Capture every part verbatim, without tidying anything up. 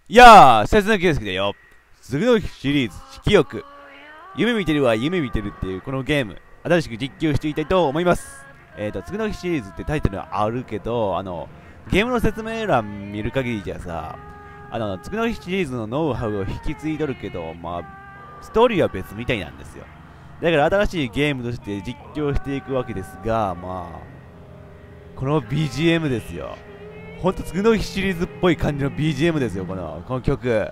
いやー、切な圭介だよ。次のシリーズ、記憶。夢見てるわ、夢見てるっていうこのゲーム、新しく実況していきたいと思います。えーと、次の日シリーズってタイトルはあるけど、あの、ゲームの説明欄見る限りじゃさ、あの、次の日シリーズのノウハウを引き継いどるけど、まあ、ストーリーは別みたいなんですよ。だから新しいゲームとして実況していくわけですが、まあ、この ビージーエム ですよ。ほんと次の日シリーズっぽい感じの ビージーエム ですよ、この、この曲。よ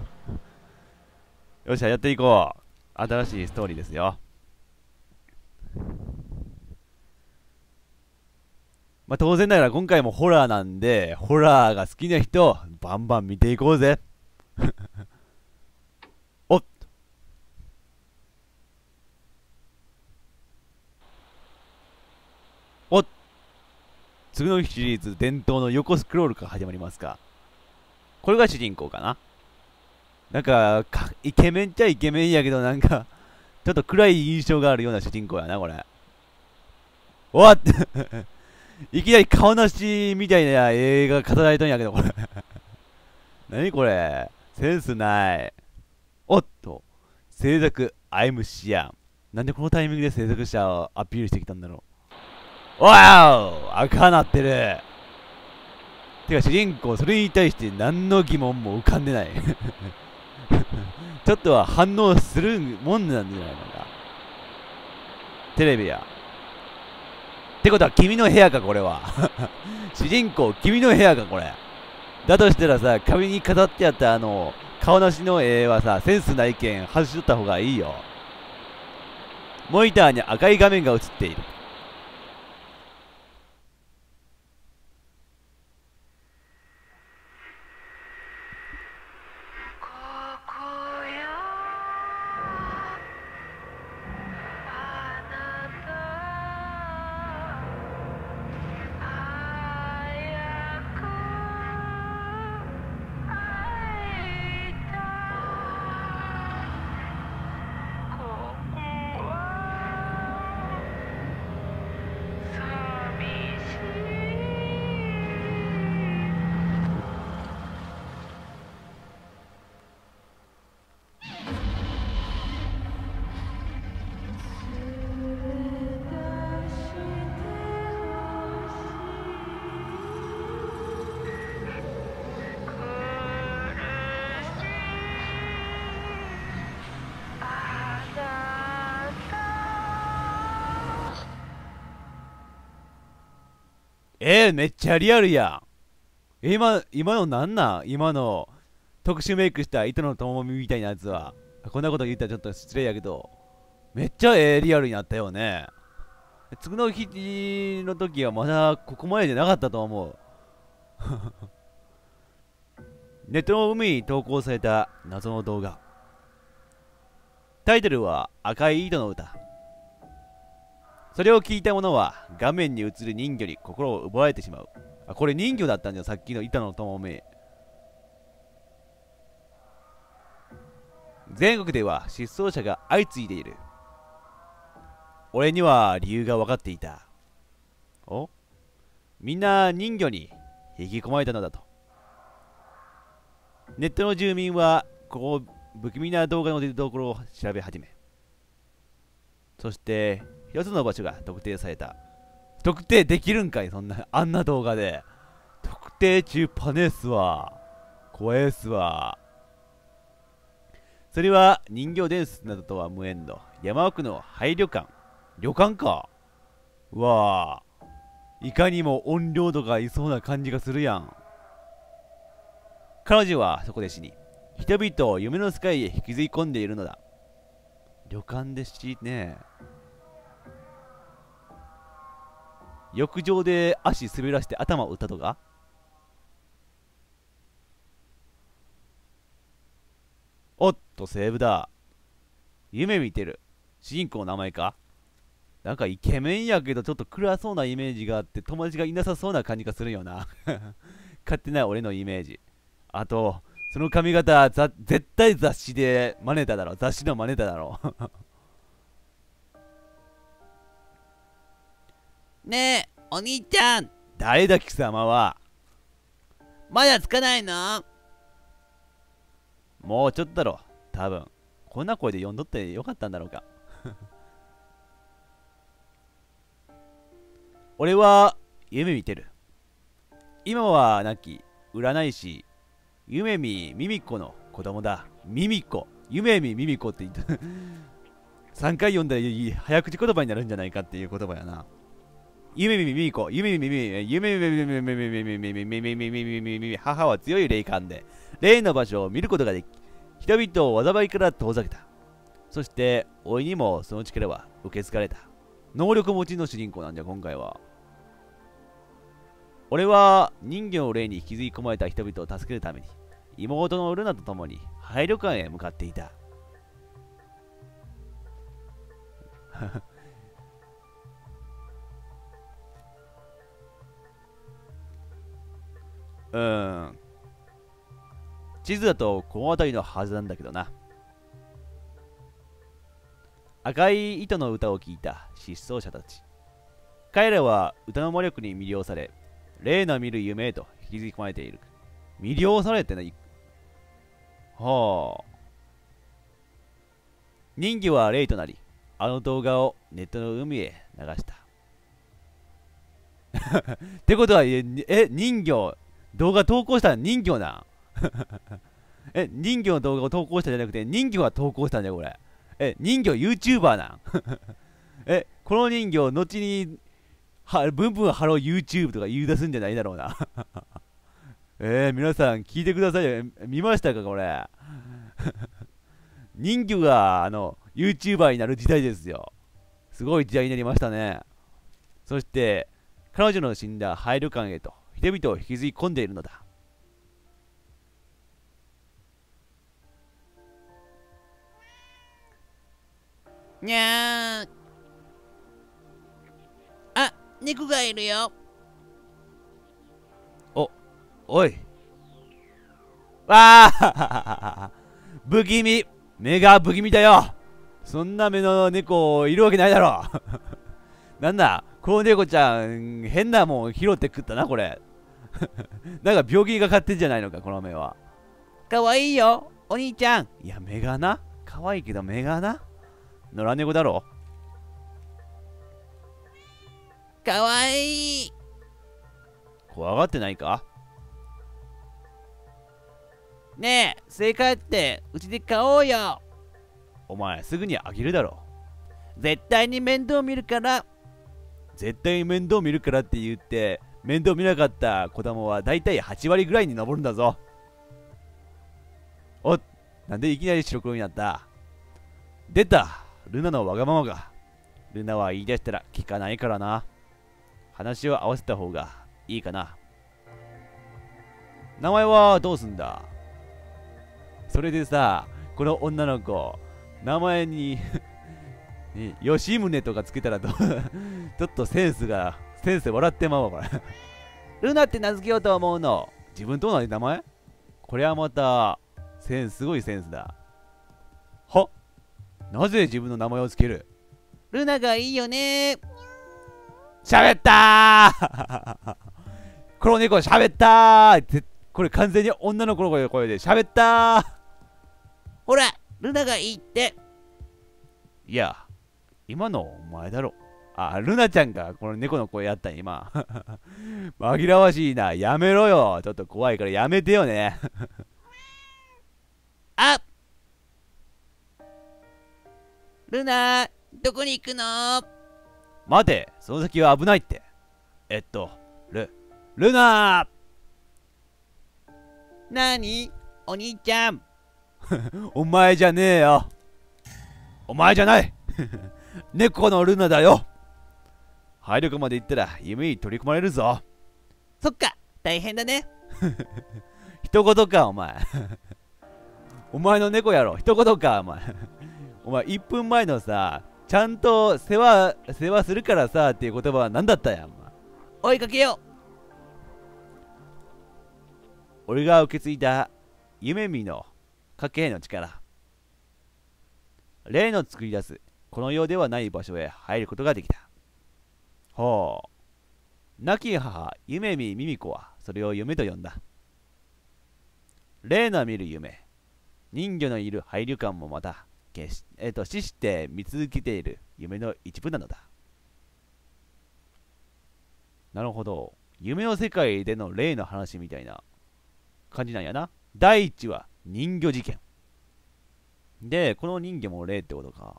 っしゃ、やっていこう。新しいストーリーですよ。まあ当然ながら今回もホラーなんで、ホラーが好きな人、バンバン見ていこうぜ。おっおっ次の日シリーズ伝統の横スクロールから始まりますか。これが主人公かな。なんか、かイケメンっちゃイケメンやけど、なんか、ちょっと暗い印象があるような主人公やな、これ。おっいきなり顔なしみたいな映画語られたんやけど、これ何これセンスない。おっと、制作、アイムシアン。なんでこのタイミングで制作者をアピールしてきたんだろう。わお赤なってる。てか主人公、それに対して何の疑問も浮かんでないちょっとは反応するもんなんじゃないのか。テレビや。ってことは君の部屋か、これは主人公、君の部屋か、これ。だとしたらさ、壁に飾ってあったあの、顔なしの絵はさ、センスないけん外しとった方がいいよ。モニターに赤い画面が映っている。えー、めっちゃリアルやん。今、今のなんなん今の特殊メイクした糸の友みみたいなやつは。こんなこと言ったらちょっと失礼やけど、めっちゃええリアルになったよね。次の日の時はまだここまでじゃなかったと思う。ネットの海に投稿された謎の動画。タイトルは赤い糸の歌。それを聞いた者は画面に映る人魚に心を奪われてしまう。あ、これ人魚だったんじゃ、さっきの板の友め。全国では失踪者が相次いでいる。俺には理由が分かっていた。おみんな人魚に引き込まれたのだと。ネットの住民はここ不気味な動画の出るところを調べ始め、そして一つの場所が特定された。特定できるんかい、そんなあんな動画で。特定中パネっすわ。怖えっすわ。それは人形伝説などとは無縁の山奥の廃旅館。旅館か。うわあ、いかにも怨霊度がいそうな感じがするやん。彼女はそこで死に、人々を夢の世界へ引きずり込んでいるのだ。旅館で死ね。浴場で足滑らして頭を打ったとか。おっと、セーブだ。夢見てる。主人公の名前か。なんかイケメンやけどちょっと暗そうなイメージがあって友達がいなさそうな感じがするよな勝手な俺のイメージ。あと、その髪型、ざ絶対雑誌で真似ただろ。雑誌の真似ただろねえ、お兄ちゃん。誰だ貴様は。まだつかないの？ もうちょっとだろ。多分。こんな声で呼んどってよかったんだろうか。俺は夢見てる。今は亡き占い師、夢見ミミコの子供だ。ミミコ。夢見ミミコって言った。さんかい読んだら早口言葉になるんじゃないかっていう言葉やな。夢見ミミコ。夢見ミミ夢見ミミミミミミミミミミミミミミミミ母は強い霊感で霊の場所を見ることができ、人々を災いから遠ざけた。そして老いにもその力は受け継がれた。能力持ちの主人公なんじゃ今回は。俺は人魚の霊に引きずり込まれた人々を助けるために妹のルナと共に廃旅館へ向かっていた。うーん。地図だとこの辺りのはずなんだけどな。赤い糸の歌を聴いた失踪者たち。彼らは歌の魔力に魅了され、霊の見る夢へと引きずり込まれている。魅了されてない。はあ。人魚は霊となり、あの動画をネットの海へ流した。ってことは、え、え人魚、動画投稿したら人魚な。え、人魚の動画を投稿したんじゃなくて、人魚が投稿したんだよ、これ。え、人魚 YouTuber なん。え、この人魚、後に、は、ブンブンハロー YouTube とか言い出すんじゃないだろうな。えー、皆さん聞いてくださいよ。見ましたか、これ。人魚が、あの、YouTuber になる時代ですよ。すごい時代になりましたね。そして、彼女の死んだ廃旅館へと人々を引きずり込んでいるのだ。 にゃー。あ、猫がいるよ。 お、おい。わあ不気味。目が不気味だよ。そんな目の猫いるわけないだろ。なんだ、この猫ちゃん、変なもん拾って食ったな、これ。なんか病気がかってんじゃないのか、この目は。 かわいいよ、お兄ちゃん。 いや、目がな。可愛いけど目がな。野良猫だろ。 かわいい。 怖がってないか。 ねえ、正解ってうちで買おうよ。 お前すぐにあげるだろ。 絶対に面倒見るから。 絶対に面倒見るからって言って面倒見なかった子供はだいたいはち割ぐらいに上るんだぞ。お、なんでいきなり白黒になった。出た、ルナのわがままが。ルナは言い出したら聞かないからな。話を合わせた方がいいかな。名前はどうすんだ。それでさ、この女の子名前に吉宗とかつけたらどちょっとセンスがセンスで笑ってまうわこれ。ルナって名付けようと思うの。自分と同じ名前。これはまたセンスすごいセンスだ。は、なぜ自分の名前をつける。 ルナがいいよね。 喋ったー。この猫喋ったー。これ完全に女の子の声で喋ったー。 ほら、ルナがいいって。 いや、今のお前だろ。あ、ルナちゃんがこの猫の声やったん今。紛らわしいな。やめろよ。ちょっと怖いからやめてよね。 あ、ルナ、どこに行くの。 待て、その先は危ないって。えっと、ル、ルナー。なに、お兄ちゃん。 お前じゃねえよ。お前じゃない。猫のルナだよ。廃旅館まで行ったら夢に取り込まれるぞ。 そっか、大変だね。 一言か、お前。お前の猫やろ。一言か、お前。お前、いっぷんまえのさ、ちゃんと世話、世話するからさっていう言葉は何だったやん。 追いかけよう。 俺が受け継いだ夢見の家系の力。霊の作り出すこの世ではない場所へ入ることができた。ほう。亡き母、夢見ミミ子はそれを夢と呼んだ。霊の見る夢。 人魚のいる配慮感もまた決し、えー、と死して見続けている夢の一部なのだ。なるほど。夢の世界での例の話みたいな感じなんやな。だいいちわ、人魚事件。で、この人魚も例ってことか。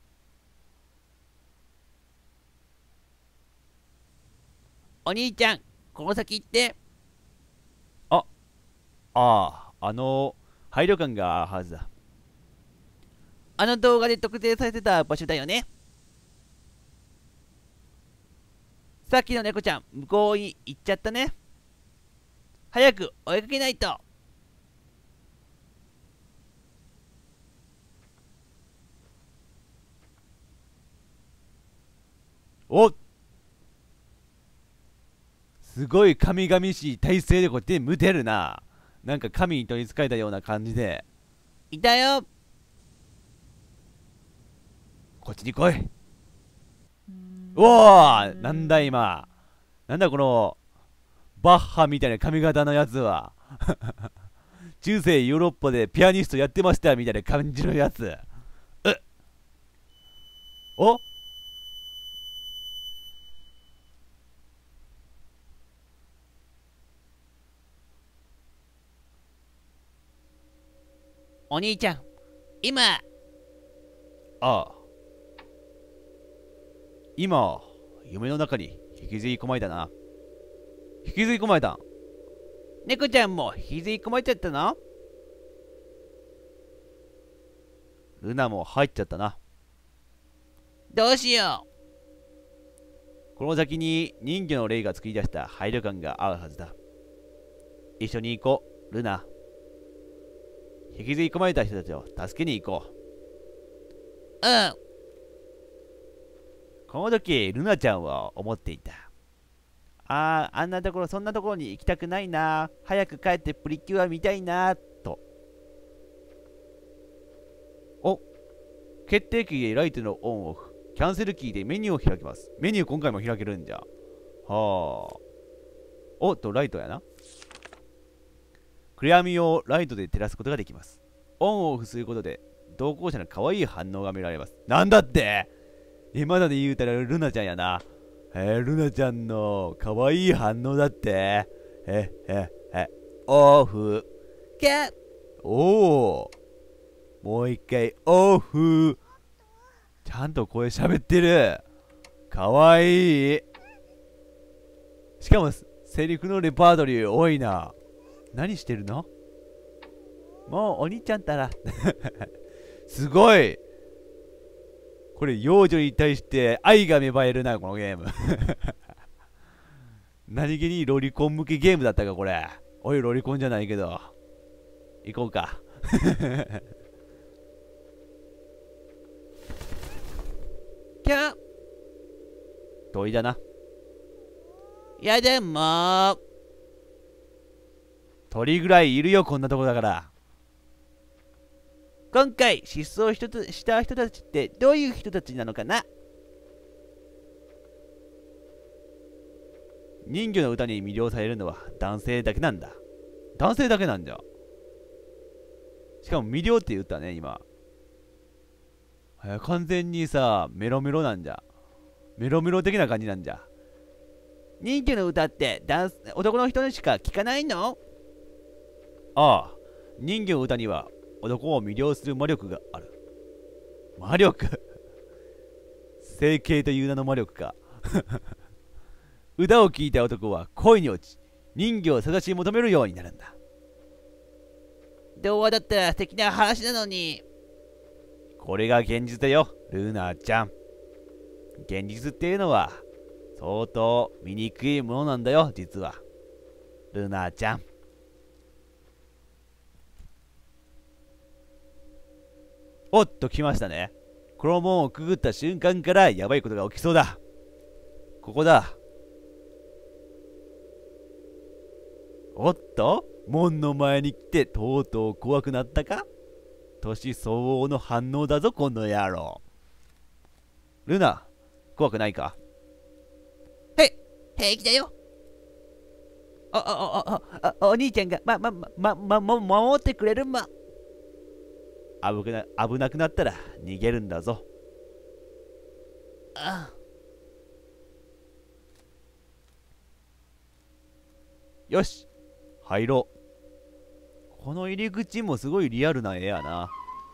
お兄ちゃん、この先行って。 あ、ああ、あの、配慮感があるはずだ。 あの動画で特定されてた場所だよね。さっきの猫ちゃん、向こうに行っちゃったね。早く追いかけないと。 お、すごい神々しい体勢でこうやって無てるな。なんか神に取りつかれたような感じで。 いたよ。 こっちに来い。おお、なんだ今。なんだこのバッハみたいな髪型のやつは。中世ヨーロッパでピアニストやってましたみたいな感じのやつ。えお、 お兄ちゃん、今。 ああ、今夢の中に引きずり込まれたな。引きずり込まれたん。 猫ちゃんも引きずり込まれちゃったの？ ルナも入っちゃったな。 どうしよこの先に人魚の霊が作り出した配慮感があるはずだ。一緒に行こう、ルナ。引きずり込まれた人たちを助けに行こう。うん。 う。この時、ルナちゃんは思っていた。ああ、あんなところ、そんなところに行きたくないな。早く帰ってプリキュア見たいな、と。お、決定キーでライトのオンオフ。キャンセルキーでメニューを開きます。メニュー今回も開けるんじゃ。はあ。おっと、ライトやな。暗闇をライトで照らすことができます。オンオフすることで同行者の可愛い反応が見られます。なんだって、今ので言うたらルナちゃんやな。えー、ルナちゃんの可愛い反応だって。え、え、え、オフ。 キャおお。もう一回オフ。ちゃんと声喋ってる。かわいい。しかもセリフのレパートリー多いな。何してるの？もうお兄ちゃんたら。すごい。これ幼女に対して愛が芽生えるな、このゲーム。何気にロリコン向けゲームだったか、これ。おい、ロリコンじゃないけど。行こうか。 キャ遠いだな。 やだもう。 鳥ぐらいいるよ、こんなとこだから。 今回失踪した人たちってどういう人たちなのかな？ 人魚の歌に魅了されるのは男性だけなんだ。男性だけなんじゃ。しかも魅了って言ったね、今。完全にさ、メロメロなんじゃ。メロメロ的な感じなんじゃ。 人魚の歌って男男の人にしか聞かないの？ ああ、人魚の歌には男を魅了する魔力がある。魔力整形という名の魔力か。歌を聴いた男は恋に落ち、人魚を探し求めるようになるんだ。 童話だったら素敵な話なのに。 これが現実だよ、ルナちゃん。現実っていうのは相当醜いものなんだよ、実は。ルナちゃん。おっと来ましたね。この門をくぐった瞬間からやばいことが起きそうだ。ここだ。おっと門の前に来てとうとう怖くなったか？年相応の反応だぞ、この野郎。ルナ、怖くないか？ へ、平気だよ。お、お、お、お、お、お兄ちゃんが、ま、ま、ま、ま、ま、守ってくれるま。 危な、危なくなったら逃げるんだぞ。 あ、 よし、入ろう。この入り口もすごいリアルな絵やな。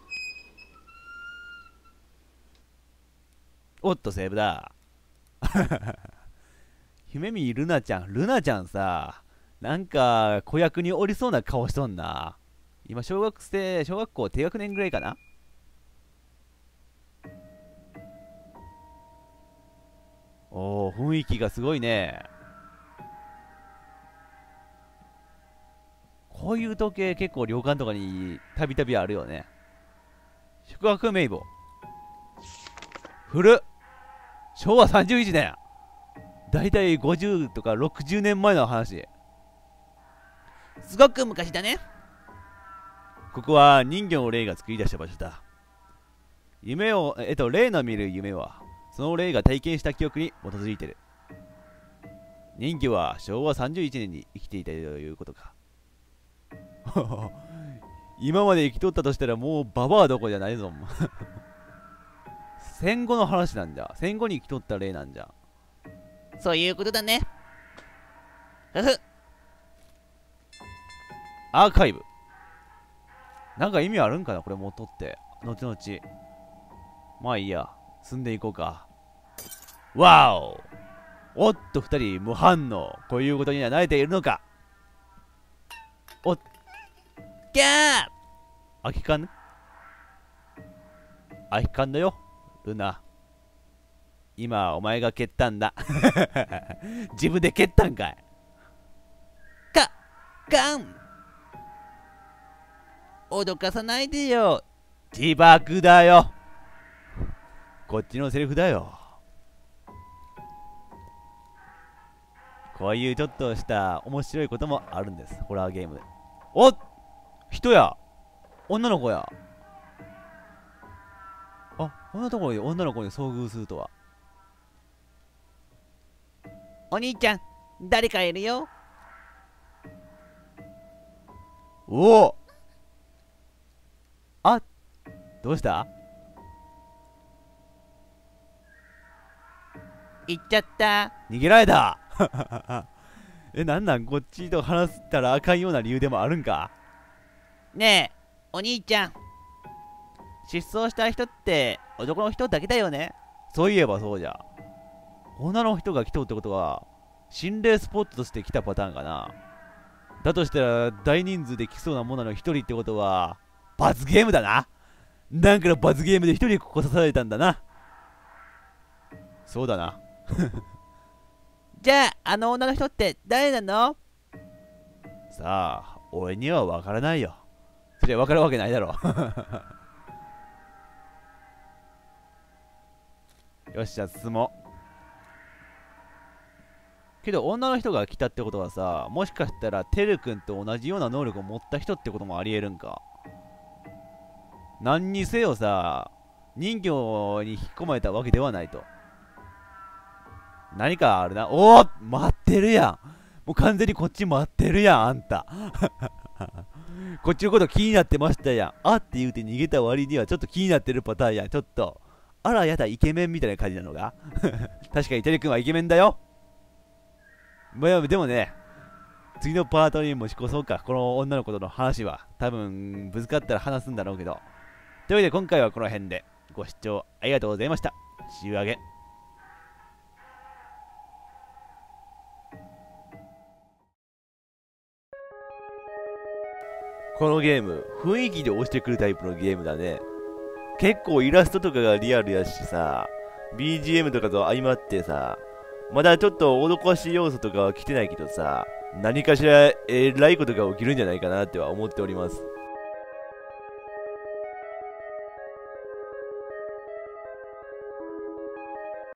おっと、セーブだ。姫見ルナちゃん、ルナちゃんさ、なんか子役におりそうな顔しとんな。今、小学生、小学校低学年ぐらいかな。おお、雰囲気がすごいね。こういう時計結構旅館とかにたびたびあるよね。宿泊名簿。古っ。しょうわさんじゅういちねん。だいたいごじゅうとかろくじゅうねんまえの話。 すごく昔だね。 ここは人魚の霊が作り出した場所だ。夢を、えっと、霊の見る夢は、その霊が体験した記憶に基づいてる。人魚はしょうわさんじゅういちねんに生きていたということか。今まで生きとったとしたらもうババアどころじゃないぞ。戦後の話なんじゃ。戦後に生きとった霊なんじゃ。 そういうことだね。ふふ。 アーカイブ。なんか意味あるんかなこれ持っとって。後々。まあいいや。進んでいこうか。わお、おっと二人無反応。こういうことには慣れているのか。おっ。 ギャー。 空き缶空き缶だよ、ルナ。今、お前が蹴ったんだ。自分で蹴ったんかい。 か、ガン。脅かさないでよ。 自爆だよ。こっちのセリフだよ。こういうちょっとした面白いこともあるんです、ホラーゲーム。おっ、人や。女の子や。あ、こんなところに女の子に遭遇するとは。 お兄ちゃん、誰かいるよ。 おお。あ、どうした？ 行っちゃった。 逃げられた。え、なんなんこっちと話したらあかんような理由でもあるんか。 ねえ、お兄ちゃん。失踪した人って男の人だけだよね。 そういえばそうじゃ。女の人が来とうってことは心霊スポットとして来たパターンかな。だとしたら大人数で来そうなものの一人ってことは罰ゲームだな。なんかの罰ゲームで一人ここ刺されたんだな。そうだな。 じゃあ、あの女の人って誰なの？ さあ、俺には分からないよ。それ分かるわけないだろ。よっしゃ、進もう。けど女の人が来たってことはさ、もしかしたらてるくんと同じような能力を持った人ってこともありえるんか。何にせよさ、人魚に引き込まれたわけではないと。何かあるな。おお、待ってるやん。もう完全にこっち待ってるやん、あんた。こっちのこと気になってましたやん。あって言うて逃げた割にはちょっと気になってるパターンやん。ちょっと。あらやだ、イケメンみたいな感じなのが。確かにてるくんはイケメンだよ。まあ、でもね、次のパートに持ち越そうか。この女の子との話は。多分、ぶつかったら話すんだろうけど。というわけで今回はこの辺でご視聴ありがとうございました。See you again。このゲーム、雰囲気で押してくるタイプのゲームだね。結構イラストとかがリアルやしさ、ビージーエム とかと相まってさ、まだちょっと脅かし要素とかは来てないけどさ、何かしらえらいことが起きるんじゃないかなっては思っております。